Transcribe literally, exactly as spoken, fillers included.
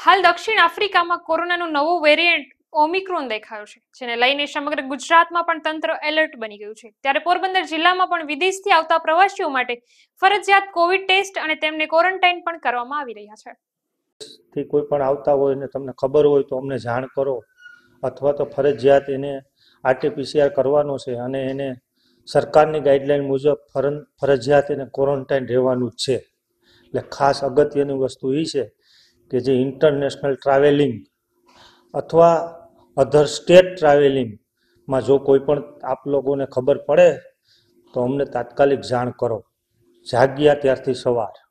હાલ દક્ષિણ આફ્રિકામાં કોરોનાનું નવું વેરિયન્ટ ઓમિક્રોન દેખાયો છે, જેને લઈને સમગ્ર ગુજરાતમાં પણ તંત્ર એલર્ટ બની ગયું છે. ત્યારે પોરબંદર જિલ્લામાં પણ વિદેશથી આવતા પ્રવાસીઓ માટે ફરજિયાત કોવિડ ટેસ્ટ અને તેમને ક્વોરન્ટાઇન પણ કરવામાં આવી રહ્યા છે. થી કોઈ પણ આવતા હોય ને તમને ખબર હોય તો અમને જાણ કરો, અથવા તો ફરજિયાત એને આરટીપીસીઆર કરવાનો છે અને એને સરકારની ગાઈડલાઈન મુજબ ફરજિયાત એને ક્વોરન્ટાઇન રહેવાનું જ છે. એટલે ખાસ અગત્યની વસ્તુ એ છે કે જે ઇન્ટરનેશનલ ટ્રાવેલિંગ અથવા અધર સ્ટેટ ટ્રાવેલિંગમાં જો કોઈ પણ આપ લોકોને ખબર પડે તો અમને તાત્કાલિક જાણ કરો, જાગ્યા ત્યારથી સવાર.